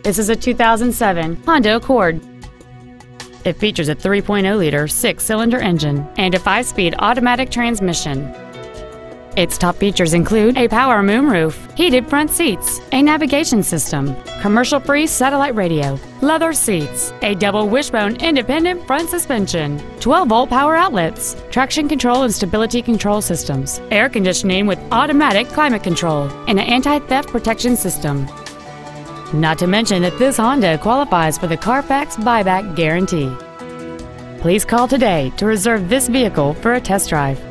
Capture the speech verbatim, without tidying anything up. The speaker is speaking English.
This is a two thousand seven Honda Accord. It features a three point oh liter six-cylinder engine and a five-speed automatic transmission. Its top features include a power moonroof, heated front seats, a navigation system, commercial-free satellite radio, leather seats, a double wishbone independent front suspension, twelve volt power outlets, traction control and stability control systems, air conditioning with automatic climate control, and an anti-theft protection system. Not to mention that this Honda qualifies for the Carfax buyback guarantee. Please call today to reserve this vehicle for a test drive.